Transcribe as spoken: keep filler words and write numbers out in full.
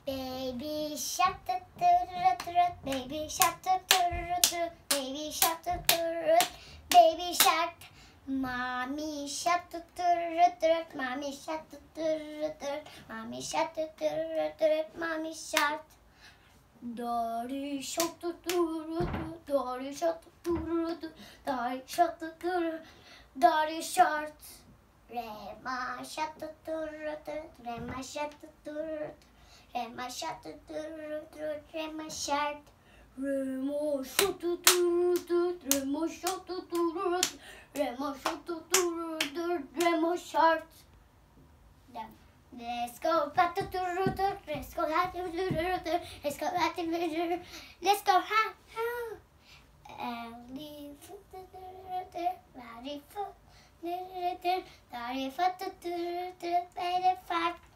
Baby shark, doo doo doo doo, baby shark, doo doo doo, baby shark, doo doo doo, baby shark. Mommy shark, doo doo doo, mommy shark, doo doo doo, mommy shark, doo doo doo, mommy shark. Daddy shark, doo doo doo, daddy shark, doo doo doo, daddy shark, doo doo, daddy shark. Rema shark, doo doo doo, Rema shark, doo doo. Rema shark, doo doo doo, Rema shark. Remo shark, doo doo doo, Remo shark, doo doo doo, Remo shark, doo doo doo, Remo shark. Let's go back to doo doo, let's go back to doo doo, let's go back to doo doo, let's go ha ha. Elephant, daddy foot, daddy foot, daddy foot, daddy foot.